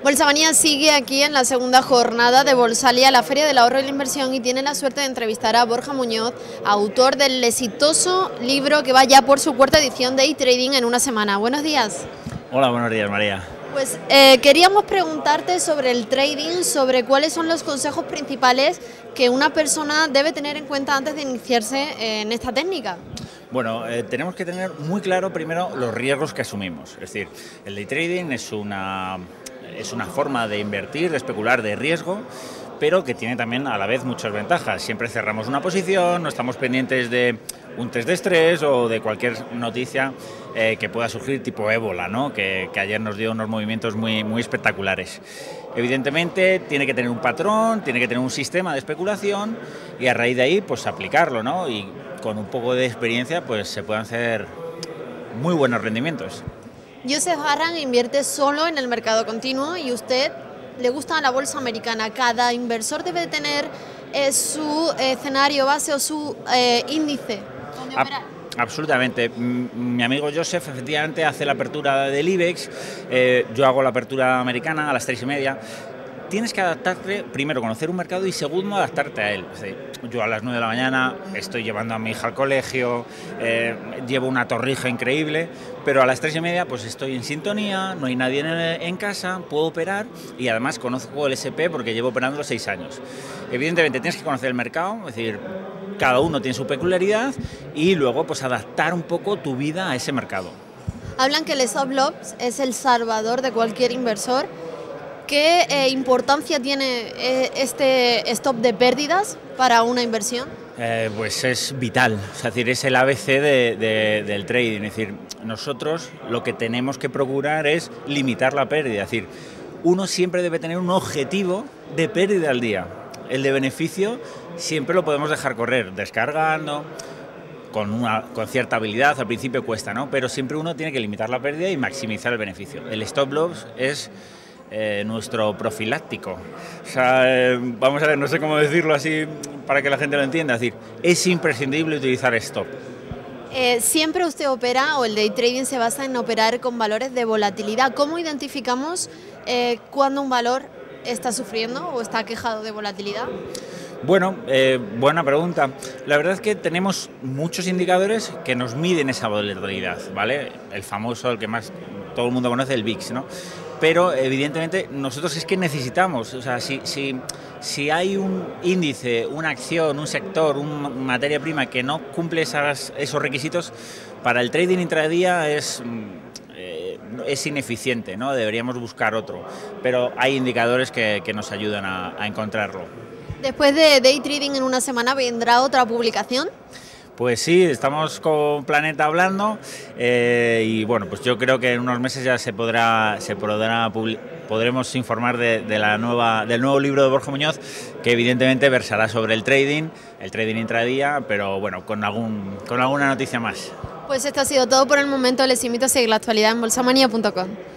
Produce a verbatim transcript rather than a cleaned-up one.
Bolsa Manía sigue aquí en la segunda jornada de Bolsalia, la Feria del Ahorro y la Inversión, y tiene la suerte de entrevistar a Borja Muñoz, autor del exitoso libro que va ya por su cuarta edición, Day Trading en una semana. Buenos días. Hola, buenos días, María. Pues eh, queríamos preguntarte sobre el trading, sobre cuáles son los consejos principales que una persona debe tener en cuenta antes de iniciarse en esta técnica. Bueno, eh, tenemos que tener muy claro primero los riesgos que asumimos. Es decir, el day trading es una, es una forma de invertir, de especular de riesgo, pero que tiene también a la vez muchas ventajas. Siempre cerramos una posición, no estamos pendientes de un test de estrés o de cualquier noticia eh, que pueda surgir tipo ébola, ¿no? que, que ayer nos dio unos movimientos muy, muy espectaculares. Evidentemente tiene que tener un patrón, tiene que tener un sistema de especulación y a raíz de ahí pues aplicarlo, ¿no? Y con un poco de experiencia pues se pueden hacer muy buenos rendimientos. Joseph Arran invierte solo en el mercado continuo y usted le gusta la bolsa americana. Cada inversor debe tener eh, su escenario base o su eh, índice donde operar. Absolutamente. Mi amigo Joseph efectivamente hace la apertura del IBEX, eh, yo hago la apertura americana a las tres y media. Tienes que adaptarte, primero conocer un mercado y segundo adaptarte a él. Es decir, yo a las nueve de la mañana estoy llevando a mi hija al colegio, eh, llevo una torrija increíble, pero a las tres y media pues estoy en sintonía, no hay nadie en, en casa, puedo operar y además conozco el ese pe porque llevo operando los seis años. Evidentemente tienes que conocer el mercado, es decir, cada uno tiene su peculiaridad y luego pues adaptar un poco tu vida a ese mercado. Hablan que el stop loss es el salvador de cualquier inversor. ¿Qué eh, importancia tiene eh, este stop de pérdidas para una inversión? Eh, pues es vital, es decir, es el A B C de, de, del trading. Es decir, nosotros lo que tenemos que procurar es limitar la pérdida. Es decir, uno siempre debe tener un objetivo de pérdida al día. El de beneficio siempre lo podemos dejar correr, descargando, con, una, con cierta habilidad, al principio cuesta, ¿no? Pero siempre uno tiene que limitar la pérdida y maximizar el beneficio. El stop loss es Eh, nuestro profiláctico. O sea, eh, vamos a ver, no sé cómo decirlo así para que la gente lo entienda. Es decir, es imprescindible utilizar stop. Eh, ¿Siempre usted opera o el day trading se basa en operar con valores de volatilidad? ¿Cómo identificamos eh, cuando un valor está sufriendo o está quejado de volatilidad? Bueno, eh, buena pregunta. La verdad es que tenemos muchos indicadores que nos miden esa volatilidad, ¿vale? El famoso, el que más todo el mundo conoce, el V I X, ¿no? Pero evidentemente nosotros es que necesitamos, o sea, si, si, si hay un índice, una acción, un sector, una materia prima que no cumple esas, esos requisitos, para el trading intradía es, eh, es ineficiente, ¿no? Deberíamos buscar otro, pero hay indicadores que, que nos ayudan a, a encontrarlo. Después de Day Trading en una semana, ¿vendrá otra publicación? Pues sí, estamos con Planeta hablando eh, y bueno, pues yo creo que en unos meses ya se podrá, se podrá podremos informar de, de la nueva, del nuevo libro de Borja Muñoz, que evidentemente versará sobre el trading, el trading intradía, pero bueno, con algún, con alguna noticia más. Pues esto ha sido todo por el momento. Les invito a seguir la actualidad en bolsa manía punto com.